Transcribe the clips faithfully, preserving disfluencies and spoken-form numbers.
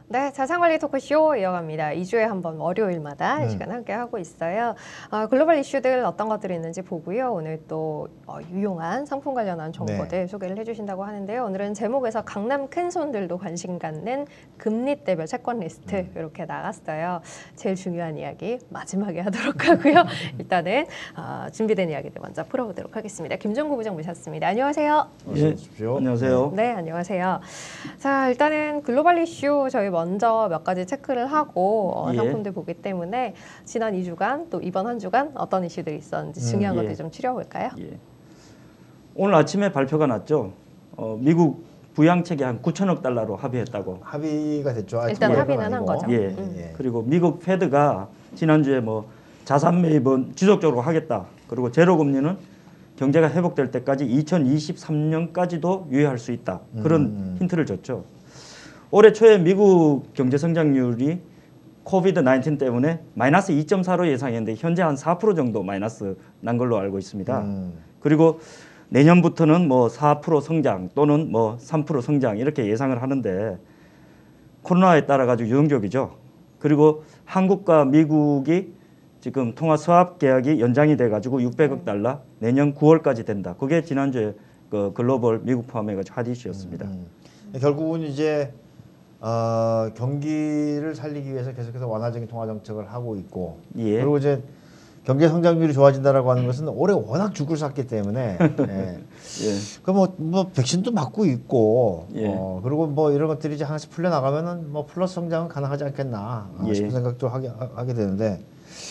네, 자산관리 토크쇼 이어갑니다. 이 주에 한 번 월요일마다 이 음. 시간 함께 하고 있어요. 어, 글로벌 이슈들 어떤 것들이 있는지 보고요. 오늘 또 어, 유용한 상품 관련한 정보들 네. 소개를 해주신다고 하는데요. 오늘은 제목에서 강남 큰손들도 관심 갖는 금리대별 채권 리스트 음. 이렇게 나갔어요. 제일 중요한 이야기 마지막에 하도록 하고요. 일단은 어, 준비된 이야기들 먼저 풀어보도록 하겠습니다. 김종구 부장 모셨습니다. 안녕하세요. 예, 안녕하세요. 네, 안녕하세요. 자, 일단은 글로벌 이슈 저희 먼저 몇 가지 체크를 하고 어, 예. 상품들 보기 때문에 지난 이 주간 또 이번 한 주간 어떤 이슈들이 있었는지 중요한 음, 예. 것들 좀 추려볼까요? 예. 오늘 아침에 발표가 났죠. 어, 미국 부양책에 한 구천억 달러로 합의했다고. 합의가 됐죠. 아직 일단 발표는 합의는 한 아니고. 거죠. 예. 음. 예. 그리고 미국 페드가 지난주에 뭐 자산 매입은 지속적으로 하겠다. 그리고 제로 금리는 경제가 회복될 때까지 이천이십삼 년까지도 유예할 수 있다. 그런 음. 힌트를 줬죠. 올해 초에 미국 경제 성장률이 코비드 나인틴 때문에 마이너스 이 점 사로 예상했는데 현재 한 사 퍼센트 정도 마이너스 난 걸로 알고 있습니다. 음. 그리고 내년부터는 뭐 사 퍼센트 성장 또는 뭐 삼 퍼센트 성장 이렇게 예상을 하는데 코로나에 따라 가지고 유동적이죠. 그리고 한국과 미국이 지금 통화 수합 계약이 연장이 돼 가지고 육백억 달러 내년 구월까지 된다. 그게 지난주에 그 글로벌 미국 포함해 가지고 핫 이슈였습니다. 음. 결국은 이제 어, 경기를 살리기 위해서 계속해서 완화적인 통화 정책을 하고 있고 예. 그리고 이제 경제 성장률이 좋아진다라고 하는 것은 올해 워낙 죽을 샀기 때문에 예. 예. 그뭐 뭐 백신도 맞고 있고 예. 어, 그리고 뭐 이런 것들이 이제 하나씩 풀려 나가면은 뭐 플러스 성장은 가능하지 않겠나 아, 예. 싶은 생각도 하게 하게 되는데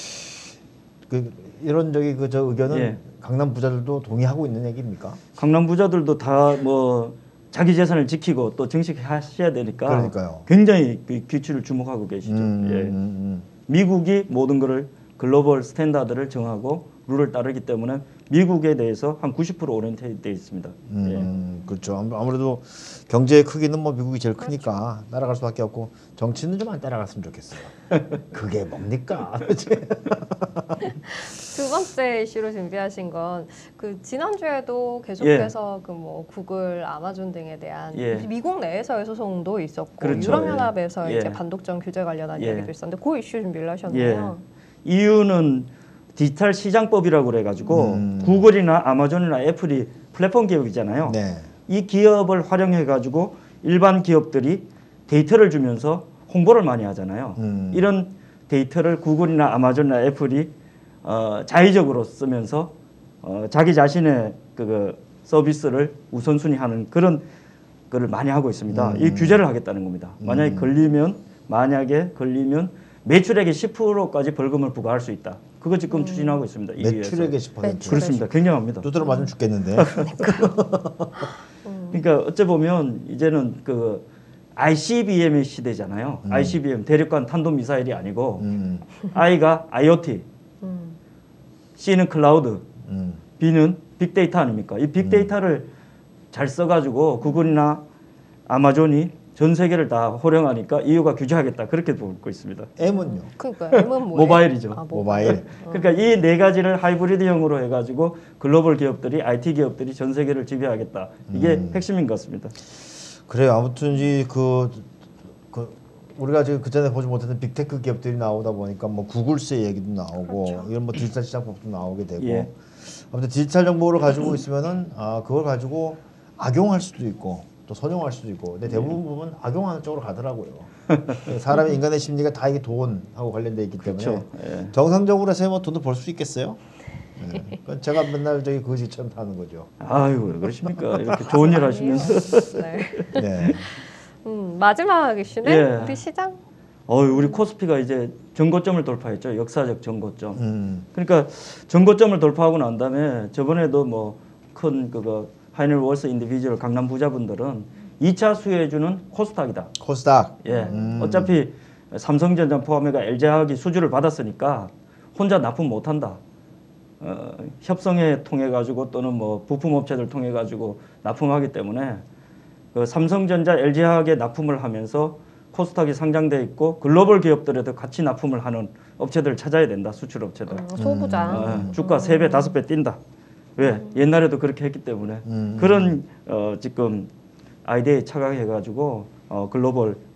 그 이런 저기 그 저 의견은 예. 강남 부자들도 동의하고 있는 얘기입니까? 강남 부자들도 다 뭐 자기 재산을 지키고 또 증식하셔야 되니까 그러니까요. 굉장히 그 규칙을 주목하고 계시죠. 음, 예. 음, 음. 미국이 모든 것을 글로벌 스탠다드를 정하고 룰을 따르기 때문에 미국에 대해서 한 구십 퍼센트 오리엔테이드 되어 있습니다. 음, 그렇죠. 아무- 아무래도 경제의 크기는 뭐 미국이 제일 크니까 따라갈 수밖에 없고 정치는 좀 안 따라갔으면 좋겠어요. 그게 뭡니까? 두 번째 이슈로 준비하신 건 그 지난주에도 계속해서 그 뭐 구글, 아마존 등에 대한 예. 미국 내에서의 소송도 있었고 그렇죠. 유럽연합에서 예. 이제 반독점 규제 관련한 예. 이야기도 있었는데 그 이슈 준비를 하셨네요. 이유는 디지털 시장법이라고 그래가지고 음. 구글이나 아마존이나 애플이 플랫폼 기업이잖아요. 네. 이 기업을 활용해가지고 일반 기업들이 데이터를 주면서 홍보를 많이 하잖아요. 음. 이런 데이터를 구글이나 아마존이나 애플이 어, 자의적으로 쓰면서 어, 자기 자신의 그 서비스를 우선순위하는 그런 거를 많이 하고 있습니다. 음. 이 규제를 하겠다는 겁니다. 만약에 음. 걸리면 만약에 걸리면 매출액의 십 퍼센트까지 벌금을 부과할 수 있다. 그거 지금 추진하고 있습니다. 이 매출액의 십 퍼센트. 매출. 그렇습니다. 굉장합니다. 두드러 맞으면 죽겠는데. 그러니까 어째 보면 이제는 그 아이씨비엠의 시대잖아요. 음. 아이씨비엠 대륙간 탄도 미사일이 아니고 음, I가 아이오티, 음. C는 클라우드, 음. B는 빅데이터 아닙니까? 이 빅데이터를 잘 써가지고 구글이나 아마존이 전 세계를 다 호령하니까 이유가 규제하겠다 그렇게 보고 있습니다. M은요? 그러니까 M은 뭐예요? 모바일이죠. 아, 모바일. 그러니까 이 네 가지를 하이브리드형으로 해가지고 글로벌 기업들이 아이티 기업들이 전 세계를 지배하겠다. 이게 음. 핵심인 것 같습니다. 그래요. 아무튼 이그 그 우리가 지금 그 전에 보지 못했던 빅테크 기업들이 나오다 보니까 뭐 구글스의 얘기도 나오고 그렇죠. 이런 뭐 디지털 시장법도 나오게 되고 예. 아무튼 디지털 정보를 가지고 있으면은 아 그걸 가지고 악용할 수도 있고 또 선용할 수도 있고 근데 대부분 보면 악용하는 쪽으로 가더라고요. 사람의 인간의 심리가 다 이게 돈하고 관련돼 있기 때문에 그렇죠. 예. 정상적으로 해서 뭐 돈도 벌 수 있겠어요? 네. 그건 제가 맨날 저기 거지처럼 하는 거죠. 아이고 왜 그러십니까? 이렇게 좋은 일 하시면서. 네. 네. 음, 마지막 이슈는 예. 우리 시장. 어, 우리 코스피가 이제 전고점을 돌파했죠. 역사적 전고점. 음. 그러니까 전고점을 돌파하고 난 다음에 저번에도 뭐 큰 그거 하이넬 월스 인디비주얼 강남 부자분들은 이 차 수혜주는 코스닥이다. 코스닥. 예. 음. 어차피 삼성전자 포함해가 엘지화학이 수주를 받았으니까 혼자 납품 못 한다. 어, 협성회 통해 가지고 또는 뭐 부품 업체들 통해 가지고 납품하기 때문에 그 삼성전자, 엘지화학에 납품을 하면서 코스닥이 상장돼 있고 글로벌 기업들에도 같이 납품을 하는 업체들을 찾아야 된다. 수출 업체들. 음, 소부장. 어, 주가 세 배, 다섯 배 뛴다. 왜? 옛날에도 그렇게 했기 때문에 음. 그런 어, 지금 아이디어에 착각해가지고 어, 글로벌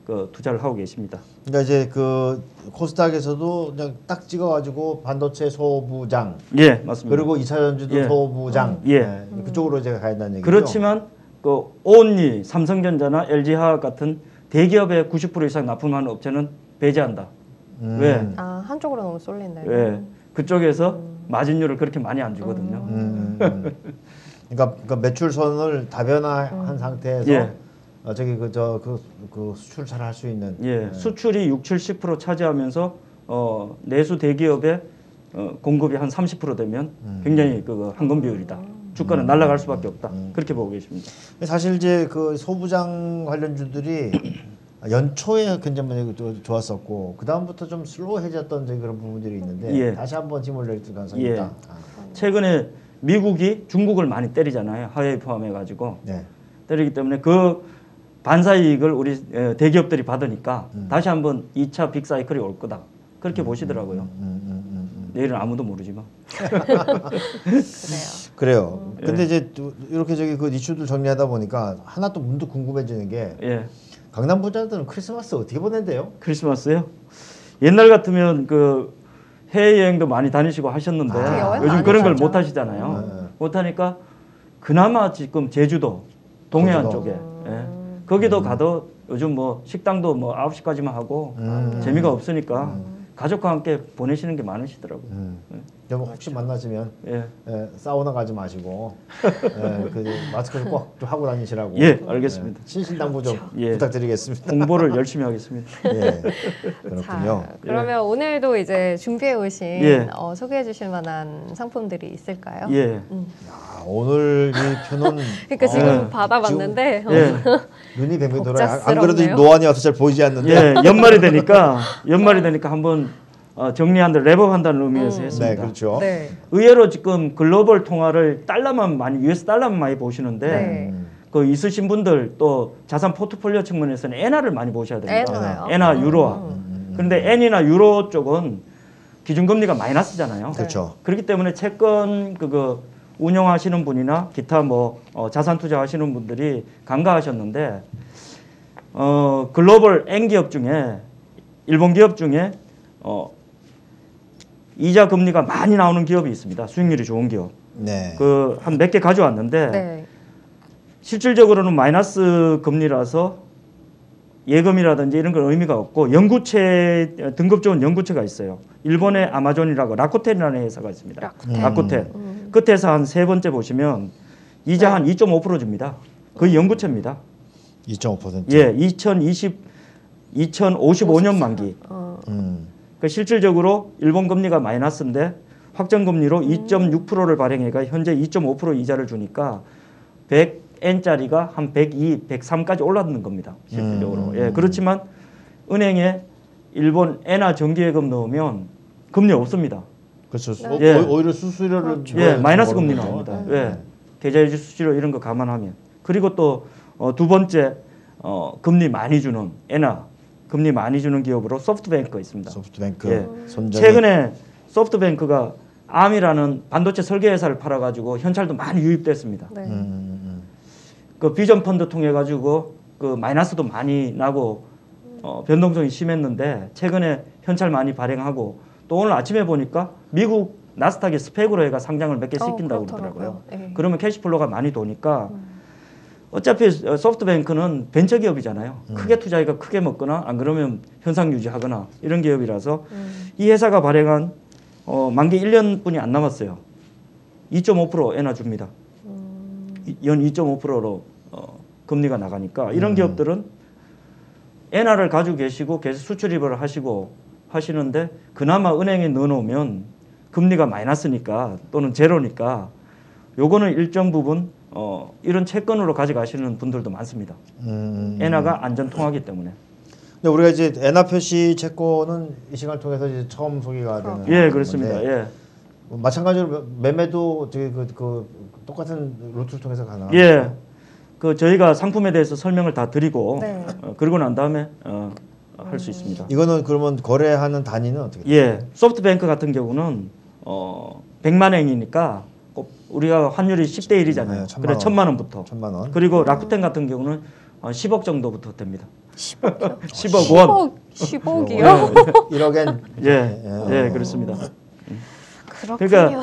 그 투자를 하고 계십니다. 그러니까 이제 그 코스닥에서도 그냥 딱 찍어가지고 반도체 소부장, 예, 맞습니다. 그리고 이 차 전지도 예. 소부장, 예. 네, 그쪽으로 제가 가야 된다는 얘기죠. 그렇지만 그 온리, 삼성전자나 엘지화학 같은 대기업의 구십 퍼센트 이상 납품하는 업체는 배제한다. 음. 왜? 아 한쪽으로 너무 쏠린다. 왜? 그쪽에서 마진율을 그렇게 많이 안 주거든요. 음, 음. 그러니까, 그러니까 매출선을 다변화한 음. 상태에서 예. 어, 저기 그 저 그 그 수출 잘 할 수 있는. 예, 네. 수출이 육, 칠십 퍼센트 차지하면서 어, 내수 대기업의 어, 공급이 한 삼십 퍼센트 되면 음. 굉장히 그 황금 비율이다. 주가는 날아갈 수밖에 없다. 그렇게 보고 계십니다. 사실 이제 그 소부장 관련주들이 연초에 굉장히 많이 또 좋았었고 그 다음부터 좀 슬로우해졌던 저기 그런 부분들이 있는데 예. 다시 한번 힘을 낼 가능성이 예. 있다. 아. 최근에 미국이 중국을 많이 때리잖아요. 하웨이 포함해 가지고 네. 때리기 때문에 그 반사 이익을 우리 에, 대기업들이 받으니까 음. 다시 한번 이 차 빅사이클이 올 거다. 그렇게 보시더라고요. 음, 음, 음, 음. 내일은 아무도 모르지만. 그래요. 그래요. 음. 근데 이제 또 이렇게 저기 그 이슈들 정리하다 보니까 하나 또 문득 궁금해지는 게 예. 강남 부자들은 크리스마스 어떻게 보낸대요? 크리스마스요? 옛날 같으면 그 해외 여행도 많이 다니시고 하셨는데 아, 여행 요즘 많이 그런 걸 하셨죠. 못 하시잖아요. 네. 못 하니까 그나마 지금 제주도 동해안 제주도. 쪽에 예. 거기도 가도 요즘 뭐 식당도 뭐 아홉 시까지만 하고 음. 재미가 없으니까 가족과 함께 보내시는 게 많으시더라고요. 음. 여러분 혹시 만나시면 예. 예, 사우나 가지 마시고 예, 그 마스크를 꼭 좀 하고 다니시라고. 예, 알겠습니다. 예, 신신당부 좀 예. 부탁드리겠습니다. 공부를 열심히 하겠습니다. 예, 그렇군요. 자, 그러면 오늘도 이제 준비해 오신 예. 어, 소개해 주실 만한 상품들이 있을까요? 예. 음. 아, 오늘 이 표는 그러니까 어, 지금 예. 받아봤는데 예. 어, 눈이 뱅뱅 돌아요. 안 그래도 복잡스럽네요. 노안이 와서 잘 보이지 않는데. 예, 연말이 되니까 연말이 되니까 한번 어, 정리한다, 랩업한다는 의미에서 음. 했습니다. 네, 그렇죠. 네. 의외로 지금 글로벌 통화를 달러만 많이 유에스 달러만 많이 보시는데 네. 음, 그 있으신 분들 또 자산 포트폴리오 측면에서는 엔화를 많이 보셔야 됩니다. 엔화요? 엔화, 유로화. 음, 그런데 엔이나 유로 쪽은 기준금리가 마이너스잖아요. 그렇죠. 그렇기 때문에 채권 그거 운영하시는 분이나 기타 뭐 어, 자산 투자하시는 분들이 간과하셨는데 어, 글로벌 N 기업 중에 일본 기업 중에 어, 이자 금리가 많이 나오는 기업이 있습니다. 수익률이 좋은 기업. 네. 그 한 몇 개 가져왔는데 네. 실질적으로는 마이너스 금리라서 예금이라든지 이런 건 의미가 없고 연구체 등급 좋은 연구체가 있어요. 일본의 아마존이라고 라코텐이라는 회사가 있습니다. 라쿠텐. 라코텐. 음. 끝에서 한 세 번째 보시면 이자 한 이 점 오 퍼센트 줍니다. 거의 연구체입니다. 이 점 오 퍼센트. 예, 이천이십, 이천오십오 년 만기. 어, 음. 그러니까 실질적으로 일본 금리가 마이너스인데 확정 금리로 이 점 육 퍼센트를 발행해가 현재 이 점 오 퍼센트 이자를 주니까 백 엔짜리가 한 백이, 백삼까지 올랐는 겁니다. 실질적으로. 음. 예, 그렇지만 은행에 일본 엔화 정기예금 넣으면 금리 없습니다. 그렇죠. 네. 예. 오- 오히려 수수료를 그렇죠. 예, 마이너스 주는 금리 거죠. 나옵니다. 네. 예, 계좌이체 수수료 이런 거 감안하면. 그리고 또 두 번째 어, 금리 많이 주는 엔화 금리 많이 주는 기업으로 소프트뱅크가 있습니다. 소프트뱅크 예. 손정희. 최근에 소프트뱅크가 암이라는 반도체 설계 회사를 팔아가지고 현찰도 많이 유입됐습니다. 네. 음, 음, 그 비전 펀드 통해 가지고 그 마이너스도 많이 나고 어, 변동성이 심했는데 최근에 현찰 많이 발행하고 또 오늘 아침에 보니까 미국 나스닥에 스펙으로 해가 상장을 몇 개 어, 시킨다고 그렇더라고요. 그러더라고요. 네. 그러면 캐시플로가 많이 도니까 어차피 소프트뱅크는 벤처 기업이잖아요. 음. 크게 투자해가 크게 먹거나 안 그러면 현상 유지하거나 이런 기업이라서 음. 이 회사가 발행한 어, 만기 일 년뿐이 안 남았어요. 이 점 오 퍼센트 엔화 줍니다. 음. 이- 연 이 점 오 퍼센트로 어, 금리가 나가니까 이런 음. 기업들은 엔화를 가지고 계시고 계속 수출입을 하시고 하시는데 그나마 은행에 넣어놓으면 금리가 마이너스니까 또는 제로니까 요거는 일정 부분 어, 이런 채권으로 가져가시는 분들도 많습니다. 음, 음. 엔화가 안전 통하기 때문에. 근데 우리가 이제 엔화 표시 채권은 이 시간을 통해서 이제 처음 소개가 되는 예, 그렇습니다. 건데 예. 뭐 마찬가지로 매매도 저기 그, 그 똑같은 루트를 통해서 가능한 예. 그 저희가 상품에 대해서 설명을 다 드리고 네. 어, 그러고 난 다음에 어, 할 수 있습니다. 이거는 그러면 거래하는 단위는 어떻게 돼요? 예, 소프트뱅크 같은 경우는 어, 백만 행이니까 꼭 우리가 환율이 십 대 일이잖아요. 네, 천만 그래 원. 천만 원부터. 천만 원. 그리고 라쿠텐 같은 경우는 어, 십억 정도부터 됩니다. 십억이요? 십억 원. 십억이요? 일억엔 예, 예, 그렇습니다. 그렇군요. 그러니까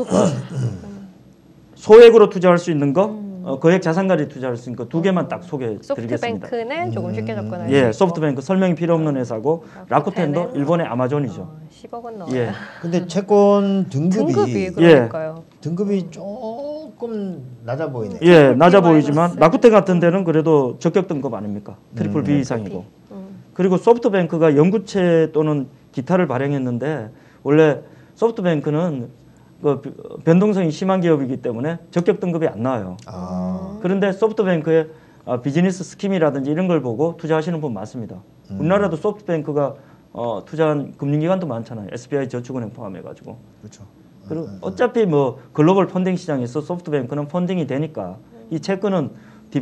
소액으로 투자할 수 있는 거, 어, 거액 자산가리 투자할 수 있는 거 두 개만 딱 소개드리겠습니다. 소프트뱅크는 조금 쉽게 접근할 수 예, 있고. 소프트뱅크 설명이 필요 없는 회사고 라쿠텐도 라쿠텐은 일본의 아마존이죠. 어, 십억은 넣어야. 예, 근데 채권 등급이, 등급이 그러니까요. 등급이 조금 낮아 보이네. 예, 낮아 B 보이지만 마이너스. 라쿠텐 같은 데는 그래도 적격 등급 아닙니까? 트리플 B 이상이고. 음. 그리고 소프트뱅크가 연구체 또는 기타를 발행했는데 원래 소프트뱅크는 그 변동성이 심한 기업이기 때문에 적격 등급이 안 나와요. 아, 그런데 소프트뱅크의 어, 비즈니스 스킴이라든지 이런 걸 보고 투자하시는 분 많습니다. 음. 우리나라도 소프트뱅크가 어, 투자한 금융기관도 많잖아요. 에스비아이 저축은행 포함해가지고. 그렇죠. 그리고 어차피 뭐 글로벌 펀딩 시장에서 소프트뱅크는 펀딩이 되니까 이 채권은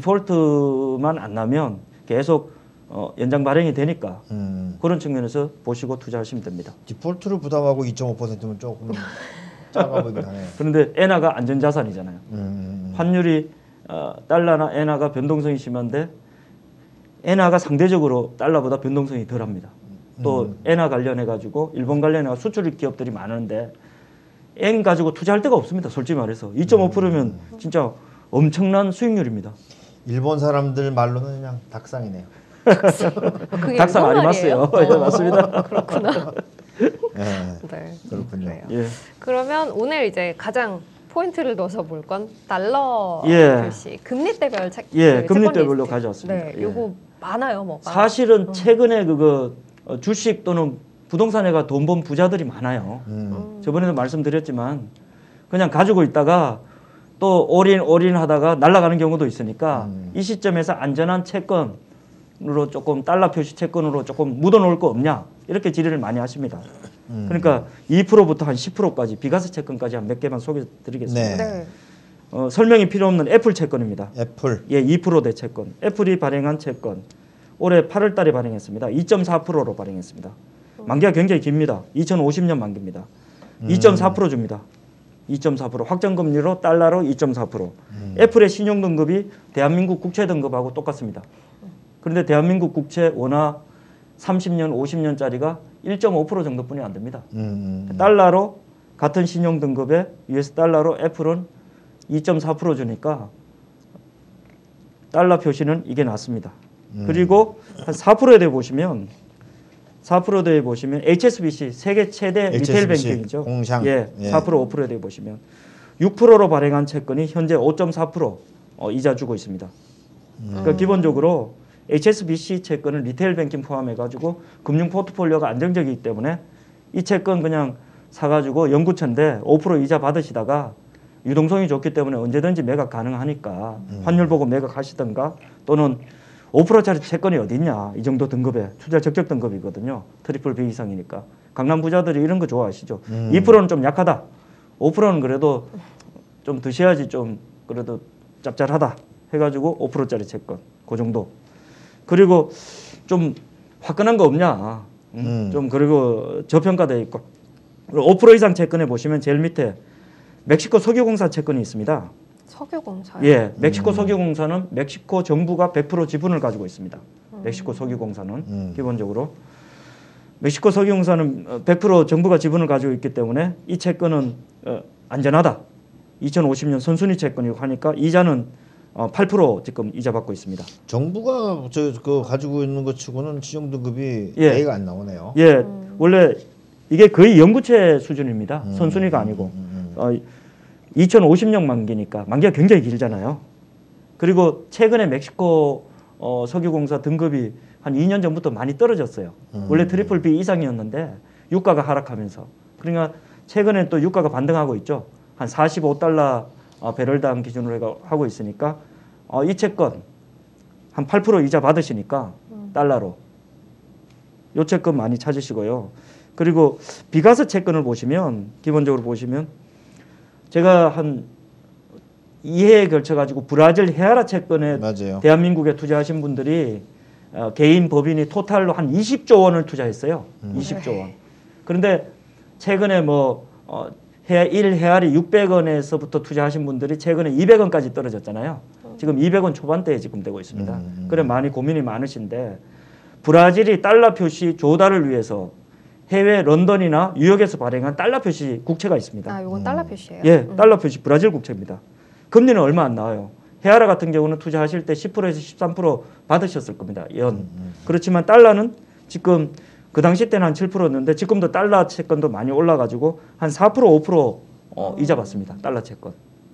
디폴트만 안 나면 계속 어, 연장 발행이 되니까 음, 그런 측면에서 보시고 투자하시면 됩니다. 디폴트를 부담하고 이 점 오 퍼센트면 조금 작아 보이긴 하네. 그런데 엔화가 안전자산이잖아요. 음, 환율이 어, 달러나 엔화가 변동성이 심한데 엔화가 상대적으로 달러보다 변동성이 덜합니다. 또 음. 엔화 관련해 가지고 일본 관련해 수출 기업들이 많은데 엔 가지고 투자할 데가 없습니다. 솔직히 말해서 이 점 오 퍼센트면 진짜 엄청난 수익률입니다. 일본 사람들 말로는 그냥 닭상이네요. 그게 닭상 일본 아니마스요. 말이에요? 예, 맞습니다. 그렇구나. 예, 네. 그렇군요. 그래요. 예. 그러면 오늘 이제 가장 포인트를 넣어서 볼 건 달러 예. 표시 금리대별 책. 예, 그 금리대별로 채권 가져왔습니다. 리스트. 네, 예. 요거 많아요, 뭐. 사실은 최근에 그거 어, 주식 또는 부동산에가 돈 번 부자들이 많아요. 음, 저번에도 말씀드렸지만 그냥 가지고 있다가 또 올인 올인 하다가 날아가는 경우도 있으니까 음. 이 시점에서 안전한 채권으로 조금 달러 표시 채권으로 조금 묻어놓을 거 없냐 이렇게 질의를 많이 하십니다. 음. 그러니까 이 퍼센트부터 한 십 퍼센트까지 비과세 채권까지 한 몇 개만 소개드리겠습니다. 네. 네. 어, 설명이 필요 없는 애플 채권입니다. 애플. 예, 이 퍼센트대 채권. 애플이 발행한 채권. 올해 팔월 달에 발행했습니다. 이 점 사 퍼센트로 발행했습니다. 만기가 굉장히 깁니다. 이천오십 년 만기입니다. 이 점 사 퍼센트 줍니다. 이 점 사 퍼센트 확정금리로 달러로 이 점 사 퍼센트. 음. 애플의 신용등급이 대한민국 국채등급하고 똑같습니다. 그런데 대한민국 국채 원화 삼십 년, 오십 년짜리가 일 점 오 퍼센트 정도뿐이 안 됩니다. 음, 음. 달러로 같은 신용등급의 유에스 달러로 애플은 이 점 사 퍼센트 주니까 달러 표시는 이게 낫습니다. 음. 그리고 한 사 퍼센트에 보시면 사 퍼센트에 보시면 에이치에스비씨 세계 최대 리테일 에이치에스비씨, 뱅킹이죠. 공상. 예, 예. 사 퍼센트 오 퍼센트에 보시면 육 퍼센트로 발행한 채권이 현재 오 점 사 퍼센트 어, 이자 주고 있습니다. 그러니까 기본적으로 에이치에스비씨 채권은 리테일 뱅킹 포함해 가지고 금융 포트폴리오가 안정적이기 때문에 이 채권 그냥 사가지고 연구처인데 오 퍼센트 이자 받으시다가 유동성이 좋기 때문에 언제든지 매각 가능하니까 음. 환율 보고 매각하시던가 또는 오 퍼센트짜리 채권이 어디 있냐 이 정도 등급에 투자 적격 등급이거든요. 트리플 B 이상이니까 강남 부자들이 이런 거 좋아하시죠. 음. 이 퍼센트는 좀 약하다. 오 퍼센트는 그래도 좀 드셔야지 좀 그래도 짭짤하다 해가지고 오 퍼센트짜리 채권 그 정도. 그리고 좀 화끈한 거 없냐. 음? 음. 좀 그리고 저평가돼 있고 오 퍼센트 이상 채권에 보시면 제일 밑에 멕시코 석유공사 채권이 있습니다. 석유공사요. 예, 멕시코 석유공사는 멕시코 정부가 백 퍼센트 지분을 가지고 있습니다. 음. 멕시코 석유공사는 음. 기본적으로 멕시코 석유공사는 백 퍼센트 정부가 지분을 가지고 있기 때문에 이 채권은 어, 안전하다. 이천오십 년 선순위 채권이고 하니까 이자는 어, 팔 퍼센트 지금 이자 받고 있습니다. 정부가 저 그 가지고 있는 것 치고는 신용 등급이 예. A가 안 나오네요. 예, 음. 원래 이게 거의 연구체 수준입니다. 음. 선순위가 아니고 음, 음, 어, 이천오십 년 만기니까 만기가 굉장히 길잖아요. 그리고 최근에 멕시코 어, 석유공사 등급이 한 이 년 전부터 많이 떨어졌어요. 음. 원래 트리플 B 이상이었는데 유가가 하락하면서 그러니까 최근에 또 유가가 반등하고 있죠. 한 사십오 달러 어, 배럴당 기준으로 해가- 하고 있으니까 어, 이 채권 한 팔 퍼센트 이자 받으시니까 달러로 요 채권 많이 찾으시고요. 그리고 비과세 채권을 보시면 기본적으로 보시면 제가 한 이 회에 걸쳐 가지고 브라질 헤아라 채권에 맞아요. 대한민국에 투자하신 분들이 어, 개인 법인이 토탈로 한 이십조 원을 투자했어요. 음. 이십조 원. 그런데 최근에 뭐 어, 해, 일 헤아리 육백 원에서부터 투자하신 분들이 최근에 이백 원까지 떨어졌잖아요. 지금 이백 원 초반대에 지금 되고 있습니다. 음, 음. 그래 많이 고민이 많으신데 브라질이 달러 표시 조달을 위해서 해외 런던이나 뉴욕에서 발행한 달러 표시 국채가 있습니다. 아, 요건 달러 표시예요. 예, 음. 달러 표시 브라질 국채입니다. 금리는 얼마 안 나와요. 헤아라 같은 경우는 투자하실 때 십 퍼센트에서 십삼 퍼센트 받으셨을 겁니다. 연. 음. 그렇지만 달러는 지금 그 당시 때는 한 칠 퍼센트였는데 지금도 달러 채권도 많이 올라가지고 한 사 퍼센트 오 퍼센트 어, 이자 받습니다. 달러 채권.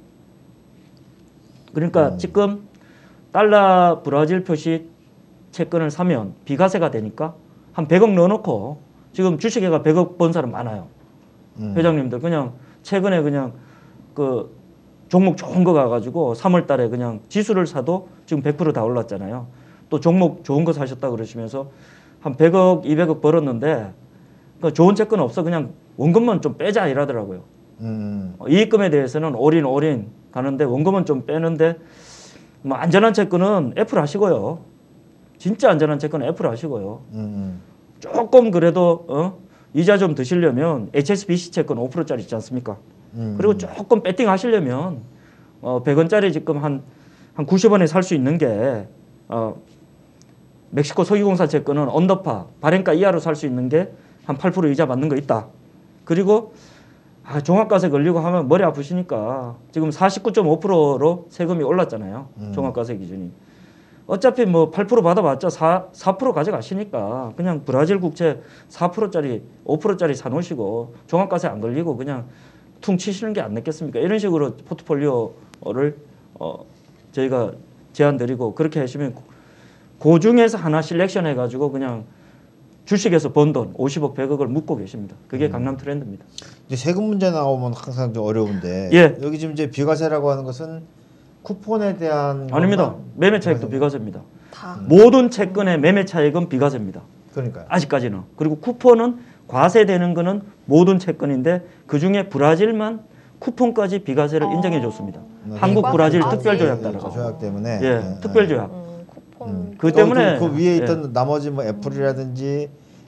그러니까 음. 지금 달러 브라질 표시 채권을 사면 비과세가 되니까 한 백억 넣어놓고 지금 주식회가 백억 번 사람 많아요. 음. 회장님들 그냥 최근에 그냥 그 종목 좋은 거 가가지고 삼월 달에 그냥 지수를 사도 지금 백 퍼센트 다 올랐잖아요. 또 종목 좋은 거 사셨다 그러시면서 한 백억, 이백억 벌었는데 그 좋은 채권 없어 그냥 원금만 좀 빼자 이러더라고요. 음. 어, 이익금에 대해서는 올인 올인 가는데 원금은 좀 빼는데 뭐 안전한 채권은 애플 하시고요. 진짜 안전한 채권은 애플 하시고요. 음. 조금 그래도 어? 이자 좀 드시려면 에이치에스비씨 채권 오 퍼센트짜리 있지 않습니까? 음. 그리고 조금 배팅 하시려면 어, 백 원짜리 지금 한, 한 구십 원에 살 수 있는 게 어, 멕시코 석유공사 채권은 언더파 발행가 이하로 살 수 있는 게 한 팔 퍼센트 이자 받는 거 있다. 그리고 아, 종합과세 걸리고 하면 머리 아프시니까 지금 사십구 점 오 퍼센트로 세금이 올랐잖아요. 음. 종합과세 기준이. 어차피 뭐 팔 퍼센트 받아봤자 사, 사 퍼센트 가져가시니까 그냥 브라질 국채 사 퍼센트짜리 오 퍼센트짜리 사놓으시고 종합과세 안 걸리고 그냥 퉁 치시는 게 안 낫겠습니까? 이런 식으로 포트폴리오를 어, 저희가 제안 드리고 그렇게 하시면 그 중에서 하나 실렉션 해가지고 그냥 주식에서 번 돈 오십억, 백억을 묶고 계십니다. 그게 음. 강남 트렌드입니다. 이제 세금 문제 나오면 항상 좀 어려운데 예. 여기 지금 이제 비과세라고 하는 것은 쿠폰에 대한 아닙니다. 것만 매매 차익도 비과세입니다. 비과세입니다. 다. 모든 채권의 매매 차익은 비과세입니다. 그러니까요. 아직까지는. 그리고 쿠폰은 과세되는 거는 모든 채권인데 그중에 브라질만 쿠폰까지 비과세를 어. 인정해 줬습니다. 음. 한국 브라질 비과세까지? 특별 조약 그 따라서. 조약 때문에 예, 예, 특별 예. 조약. 음, 쿠폰. 음. 그 또 때문에 그, 그 위에 예. 있던 나머지 뭐 애플이라든지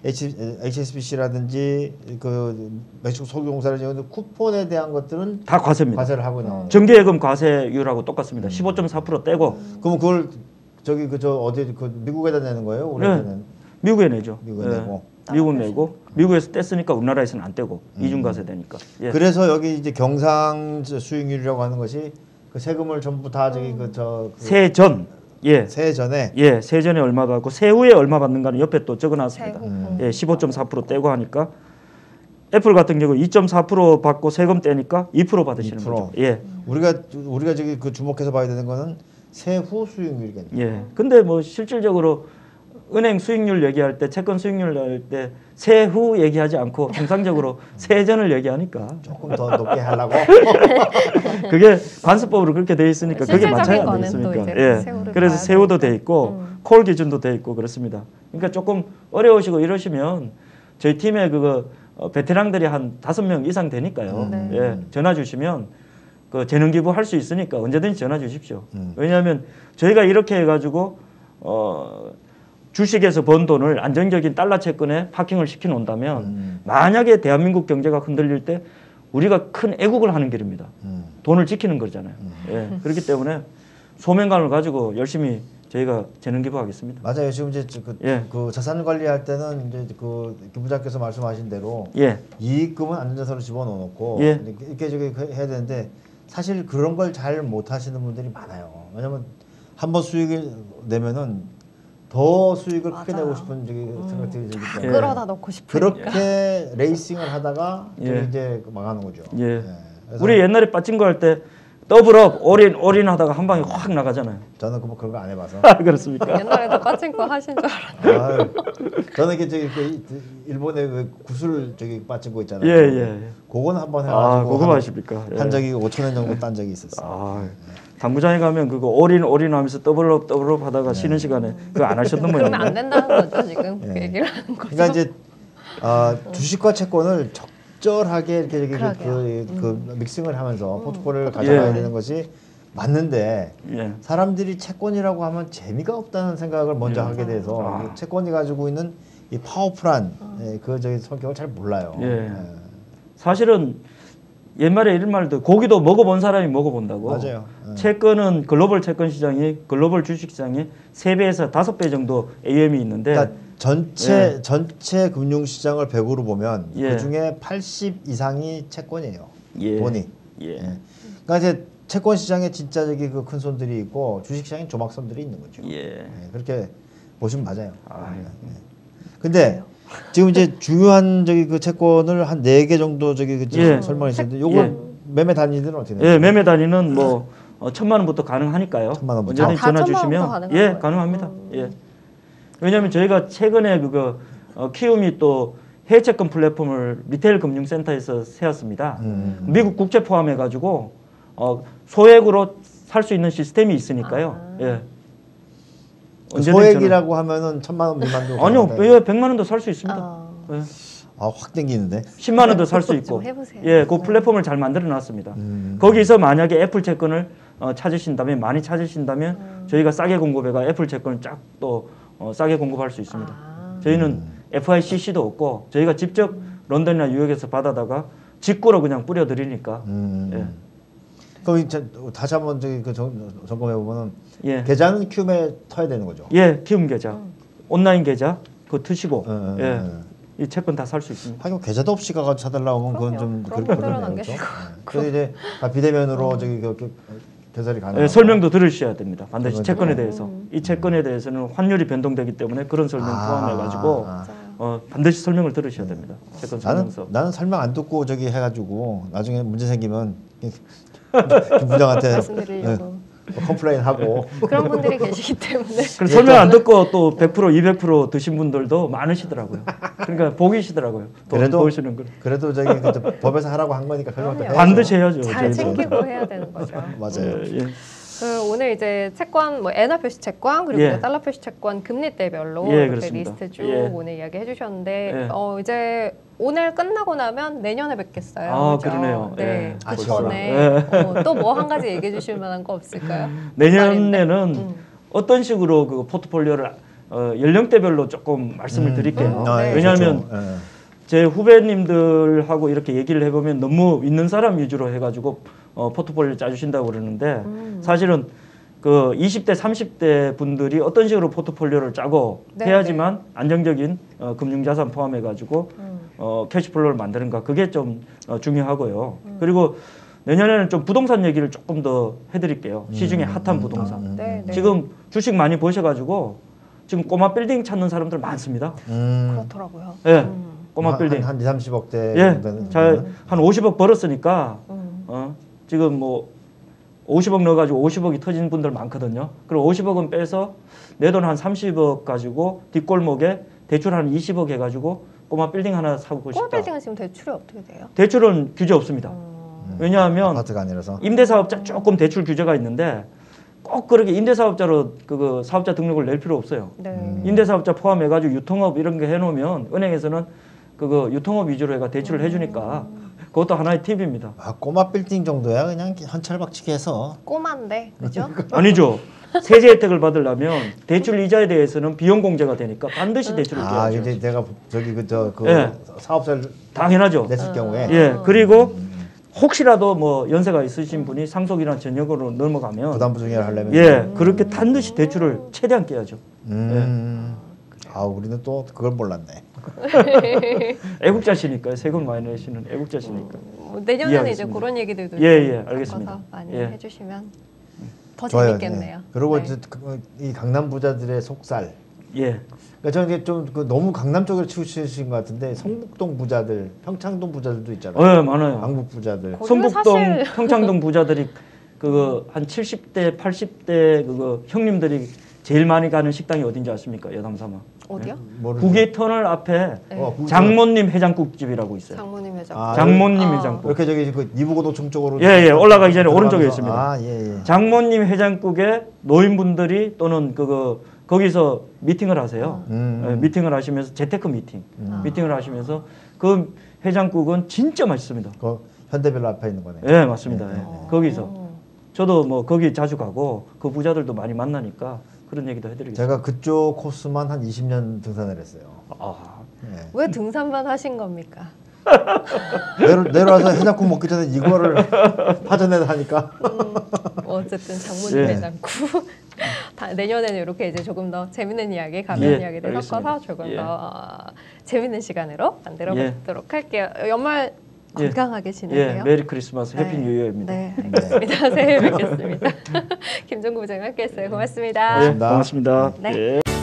에이치에스비씨라든지 그 멕시코 석유공사라든지 쿠폰에 대한 것들은 다 과세입니다. 과세를 하고 나오는. 정기예금 과세율하고 똑같습니다. 십오 점 사 퍼센트 떼고 그러면 그걸 저기 그 저 어디 그 미국에다 내는 거예요? 우리한테는 미국에 내죠. 미국에 예. 내고. 미국 내고 미국에서 뗐으니까 우리나라에서는 안 떼고 이중 과세 되니까. 예. 그래서 여기 이제 경상 수익률이라고 하는 것이 그 세금을 전부 다 저기 그저 그 세전 예. 세해 전에 예, 세전에 얼마 받고 세후에 얼마 받는가는 옆에 또 적어놨습니다. 세후. 음. 예, 십오 점 사 퍼센트 떼고 하니까 애플 같은 경우 이 점 사 퍼센트 받고 세금 떼니까 이 퍼센트 받으시는 이 퍼센트. 거죠. 예, 우리가 우리가 저기 그 주목해서 봐야 되는 거는 세후 수익률이겠네요. 예. 근데 뭐 실질적으로 은행 수익률 얘기할 때 채권 수익률 할 때 세후 얘기하지 않고 통상적으로 세전을 얘기하니까 조금 더 높게 하려고. 그게 관습법으로 그렇게 돼 있으니까 그게 실질적인 맞춰야 안 거는 되겠습니까? 또 이제 예. 세후를 그래서 봐야 세후도 되니까. 돼 있고 음. 콜 기준도 돼 있고 그렇습니다. 그러니까 조금 어려우시고 이러시면 저희 팀에 그거 어, 베테랑들이 한 다섯 명 이상 되니까요. 네. 예. 전화 주시면 그 재능 기부 할 수 있으니까 언제든지 전화 주십시오. 음. 왜냐하면 저희가 이렇게 해가지고 어. 주식에서 번 돈을 안정적인 달러 채권에 파킹을 시켜 놓는다면 음. 만약에 대한민국 경제가 흔들릴 때 우리가 큰 애국을 하는 길입니다. 음. 돈을 지키는 거잖아요. 예, 그렇기 때문에 소명감을 가지고 열심히 저희가 재능 기부하겠습니다. 맞아요. 지금 이제 그, 예. 그 자산 관리할 때는 이제 그 김부장께서 말씀하신 대로 예, 이익금은 안전자산으로 집어넣어놓고 예. 이렇게, 이렇게 저기 그 해야 되는데 사실 그런 걸 잘 못하시는 분들이 많아요. 왜냐면 한번 수익을 내면은 더 수익을 크게 맞아요. 내고 싶은 저기 생각들이 들기 예. 때문에 끌어다 넣고 싶으니까. 그렇게 레이싱을 하다가 예. 저기 이제 망하는 거죠. 예. 그래서 우리 옛날에 빠진 거 할 때 더블업, 올인, 올인 하다가 한 방에 확 나가잖아요. 저는 그 뭐 그런 거 안 해봐서. 아, 그렇습니까? 옛날에도 빠진코 하신 줄 알았는데. 아유, 저는 이게 저기 그 일본의 그 구슬 저기 빠진 거 있잖아요. 예, 예. 그거는 한번 아, 해가지고 그거 한, 하십니까? 예. 한 적이 오천 원 정도 딴 적이 있었어요. 아, 당구장에 가면 그거 올인, 올인 하면서 더블업, 더블업 하다가 쉬는 시간에 그거 안 하셨던 그러면 모양이에요. 안 된다는 거죠 지금 그 예. 얘기를 하는 거죠. 그러니까 이제 아, 주식과 채권을 적절하게 이렇게 저기 그, 그러게요. 그, 그 믹싱을 하면서 포트폴리오를 가져가야 예. 되는 것이 맞는데 예. 사람들이 채권이라고 하면 재미가 없다는 생각을 먼저 예. 하게 돼서 아. 이 채권이 가지고 있는 이 파워풀한 예, 그 저기 성격을 잘 몰라요. 예. 사실은 옛말에 이런 말도 고기도 먹어본 사람이 먹어본다고. 맞아요. 예. 채권은 글로벌 채권 시장이 글로벌 주식 시장이 세 배에서 다섯 배 정도 에이엠이 있는데 그러니까 전체 예. 전체 금융시장을 백으로 보면 예. 그 중에 팔십 이상이 채권이에요. 예. 돈이. 예. 예. 그러니까 이제 채권 시장에 진짜 저기 그 큰 손들이 있고 주식 시장에 조막손들이 있는 거죠. 예. 예, 그렇게 보시면 맞아요. 아, 예, 예. 근데 지금 이제 중요한 저기 그 채권을 한 네 개 정도 저기 그 예. 설명해 주셨는데 요거 예. 매매 단위들은 어떻게 돼요? 예, 매매 단위는 뭐 어, 천만 원부터 가능하니까요. 천만 원부터. 언제든지 다 전화 천만 주시면 원부터 가능한 예, 거예요? 가능합니다. 음. 예. 왜냐하면 저희가 최근에 그거 어, 키움이 또 해외채권 플랫폼을 리테일 금융센터에서 세웠습니다. 음. 미국 국채 포함해 가지고 어, 소액으로 살 수 있는 시스템이 있으니까요. 아. 예. 그 언제든지 소액이라고 하면은 천만 원 미만도 전화- 아니요, 가능하다. 예, 백만 원도 살 수 있습니다. 어, 예. 아, 확 땡기는데. 십만 원도 살 수 좀 있고. 해보세요. 예, 그 플랫폼을 잘 만들어 놨습니다. 음. 거기서 만약에 애플 채권을 어, 찾으신다면 많이 찾으신다면 음. 저희가 싸게 공급해가 애플 채권을 쫙 또 어, 싸게 공급할 수 있습니다. 아. 저희는 에프아이씨씨도 없고 저희가 직접 런던이나 뉴욕에서 받아다가 직구로 그냥 뿌려드리니까 음. 예. 그럼 이제 다시 한번 저기 그 점- 점검해 보면은 예, 계좌는 키움에 터야 되는 거죠. 예, 키움 계좌, 음. 온라인 계좌 그거 트시고 예, 예, 예, 예. 이 채권 다 살 수 있습니다. 하긴 계좌도 없이 가가지고 사달라고 하면 그건 좀 그럼요. 그럴 그런 그러네요, 분들은 안 그렇죠? 계시고. 예. 그래서 이제 다 비대면으로 저기 그, 그 개설이 가능. 예, 설명도 들으셔야 됩니다. 반드시 설명 채권에 들어요. 대해서 음. 이 채권에 대해서는 환율이 변동되기 때문에 그런 설명 아, 포함해가지고 아. 맞아요. 어, 반드시 설명을 들으셔야 됩니다. 채권 나는 설명서. 나는 설명 안 듣고 저기 해가지고 나중에 문제 생기면 김 부장한테 말씀드리려고. 컴플레인 하고 그런 분들이 계시기 때문에. 그래서 설명 안 듣고 또 백 퍼센트, 이백 퍼센트 드신 분들도 많으시더라고요. 그러니까 복이시더라고요. 돈 그래도- 버시는 걸. 그래도 저기 그 법에서 하라고 한 거니까 설명도 그럼요. 해야죠. 반드시 해야죠. 잘 저희도. 챙기고 해야 되는 거죠. 맞아요. 예, 예. 그 오늘 이제 채권 뭐 엔화 표시 채권 그리고 예. 이제 달러 표시 채권 금리대별로 예, 이렇게 그렇습니다. 리스트 쭉 예. 오늘 이야기 해주셨는데 예. 어 이제 오늘 끝나고 나면 내년에 뵙겠어요. 아, 그죠? 그러네요. 네. 예. 그 아쉬워라. 전에 어, 또 뭐 한 가지 얘기해 주실 만한 거 없을까요? 내년에는 음. 어떤 식으로 그 포트폴리오를 어, 연령대별로 조금 말씀을 음. 드릴게요. 음, 아, 네. 예, 왜냐하면 좋죠. 예. 제 후배님들하고 이렇게 얘기를 해보면 너무 있는 사람 위주로 해가지고 어, 포트폴리오 짜주신다고 그러는데 음. 사실은 그 이십 대, 삼십 대 분들이 어떤 식으로 포트폴리오를 짜고 네, 해야지만 안정적인 어, 금융자산 포함해가지고 음. 어, 캐시플로우를 만드는가 그게 좀 어, 중요하고요. 그리고 내년에는 좀 부동산 얘기를 조금 더 해드릴게요. 시중에 음, 핫한 음, 부동산. 음, 네, 네. 지금 주식 많이 보셔가지고 지금 꼬마 빌딩 찾는 사람들 많습니다. 음. 그렇더라고요. 예, 음. 꼬마 한, 빌딩. 한 이, 삼십억 대 예, 정도는 잘 한 오십억 벌었으니까 음. 어, 지금 뭐 오십억 넣어가지고 오십억이 터진 분들 많거든요. 그리고 오십억은 빼서 내 돈 한 삼십억 가지고 뒷골목에 대출 한 이십억 해가지고 꼬마 빌딩 하나 사고 싶다. 꼬마 빌딩은 지금 대출이 어떻게 돼요? 대출은 규제 없습니다. 음. 왜냐하면 아파트가 아니라서. 임대사업자 조금 대출 규제가 있는데 꼭 그렇게 임대사업자로 그 사업자 등록을 낼 필요 없어요. 네. 음. 임대사업자 포함해가지고 유통업 이런 게 해놓으면 은행에서는 그거 유통업 위주로 해가 대출을 해주니까 그것도 하나의 팁입니다. 아, 꼬마 빌딩 정도야 그냥 현찰박치기 해서. 꼬만데 그죠? 아니죠. 세제 혜택을 받으려면 대출 이자에 대해서는 비용 공제가 되니까 반드시 대출을 아, 줘야죠. 이제 내가 저기 그저그 예. 사업자를 당연하죠. 냈을 경우에 예, 그리고 음, 혹시라도 뭐 연세가 있으신 분이 상속이나 전역으로 넘어가면 부담 부정을 하려면 예, 그렇게 반드시 대출을 최대한 깨야죠. 음. 아, 우리는 또 그걸 몰랐네. 애국자시니까요. 세금 많이 내시는 애국자시니까. 뭐 내년에는 이제 이해하겠습니다. 그런 얘기들도 예, 좀 예, 알겠습니다. 바꿔서 많이 예. 해주시면 더 좋아요. 재밌겠네요. 예. 그리고 네. 이제 그, 이 강남 부자들의 속살. 예. 그러니까 저는 이게 좀 그 너무 강남 쪽으로 치우치신 것 같은데 성북동 부자들, 평창동 부자들도 있잖아요. 어, 많아요. 강북 부자들. 거기가 성북동, 사실- 평창동 부자들이 그거 한 칠십 대, 팔십 대 그거 형님들이 제일 많이 가는 식당이 어딘지 아십니까? 여담삼아. 어디요? 모르죠. 국외터널 앞에 네. 어, 국외- 장모님 해장국집이라고 있어요. 장모님 회장. 아, 장모님 아. 해장국. 이렇게 저기 그 이부고도청 쪽으로 예, 예, 올라가기 전에 들어가면서- 오른쪽에 있습니다. 아, 예, 예. 장모님 해장국에 노인분들이 또는 그거 거기서 미팅을 하세요. 음. 예, 미팅을 하시면서 재테크 미팅, 음. 미팅을 하시면서 그 해장국은 진짜 맛있습니다. 그 현대별로 앞에 있는 거네. 예, 맞습니다. 네, 예. 네, 네. 거기서 어. 저도 뭐 거기 자주 가고 그 부자들도 많이 만나니까 그런 얘기도 해드리겠습니다. 제가 그쪽 코스만 한 이십 년 등산을 했어요. 아, 예. 왜 등산만 하신 겁니까? 내려, 내려와서 해장국 먹기 전에 이거를 파전에 하니까 음, 어쨌든 장모님 예. 회장국. 다 내년에는 이렇게 이제 조금 더 재밌는 이야기, 가벼운 예, 이야기를 알겠습니다. 섞어서 조금 예. 더 어, 재밌는 시간으로 만들어 예. 보도록 할게요. 연말 예. 건강하게 예, 지내세요. 메리 크리스마스, 해피 네. 뉴 이어입니다. 네, 알겠습니다. 새해 뵙겠습니다. 김종구 부장님 함께했어요. 고맙습니다. 예, 고맙습니다. 네. 예.